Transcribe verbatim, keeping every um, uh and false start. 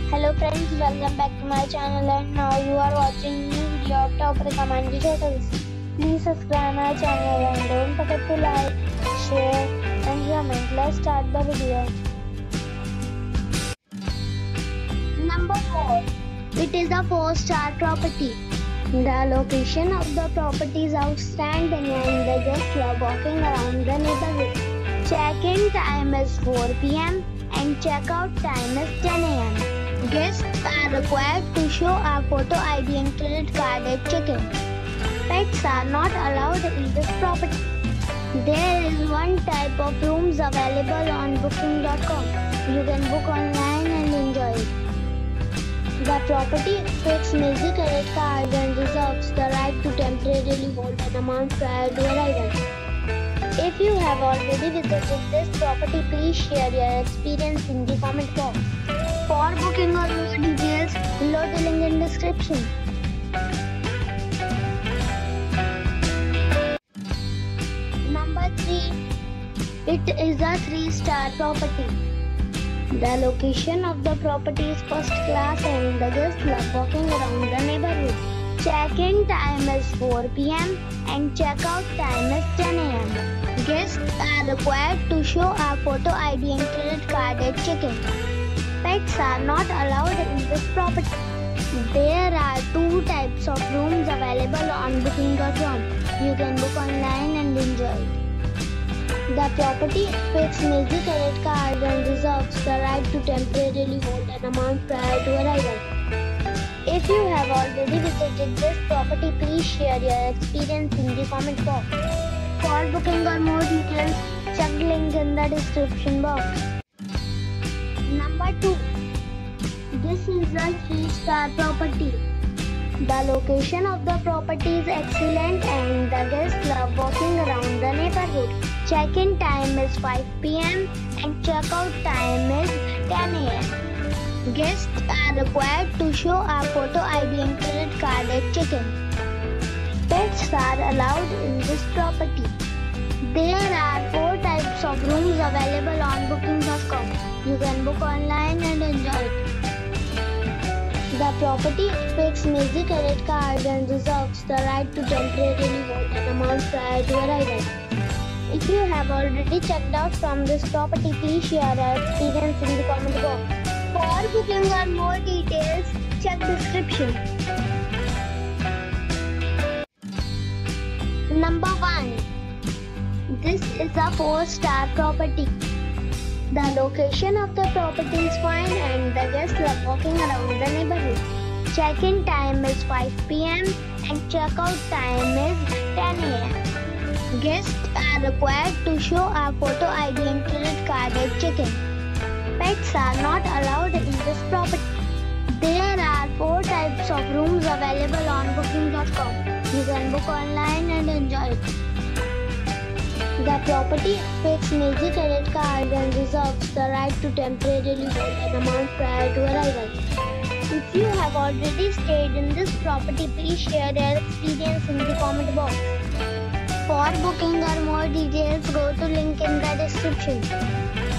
Hello friends, welcome back to my channel and now you are watching new video of Top Recommended Hotels. Please subscribe my channel and don't forget to like, share and comment. Let's start the video. Number four. It is a four star property. The location of the property is outstanding and the guests love walking around the neighborhood. Check-in time is four p m and check-out time is ten a m Guests are required to show a photo I D and credit card at check-in. Pets are not allowed in this property. There is one type of rooms available on booking dot com. You can book online and enjoy it. The property accepts major credit cards and reserves the right to temporarily hold an amount prior to arrival. If you have already visited this property, please share your experience in the comment box. For booking or more details, below the link in description. Number three. It is a three star property. The location of the property is first class and the guests love walking around the neighborhood. Check-in time is four p m and check-out time is ten a m Guests are required to show a photo I D and credit card at check-in. Pets are not allowed in this property. There are two types of rooms available on booking dot com. You can book online and enjoy it. The property accepts major credit cards and reserves the right to temporarily hold an amount prior to arrival. If you have already visited this property, please share your experience in the comment box. For booking or more details, check the link in the description box. Number two. This is a three star property. The location of the property is excellent and the guests love walking around the neighborhood. Check-in time is five p m and check-out time is ten a m Guests are required to show a photo I D and credit card at check-in. Pets are allowed in this property. There are four types of rooms available on booking dot com. You can book online and enjoy it. The property accepts major credit cards and reserves the right to temporarily hold an amount prior to arrival. If you have already checked out from this property, please share your experience in the comment box. For booking or more details, check description. Number one. This is a four star property. The location of the property is fine and the guests love walking around the neighborhood. Check-in time is five p m and check-out time is ten a m Guests are required to show a photo I D and credit card at check-in. Pets are not allowed in this property. There are four types of rooms available on booking dot com. You can book online and enjoy it. The property accepts major credit cards and reserves the right to temporarily hold an amount prior to arrival. If you have already stayed in this property, please share your experience in the comment box. For booking or more details, go to link in the description.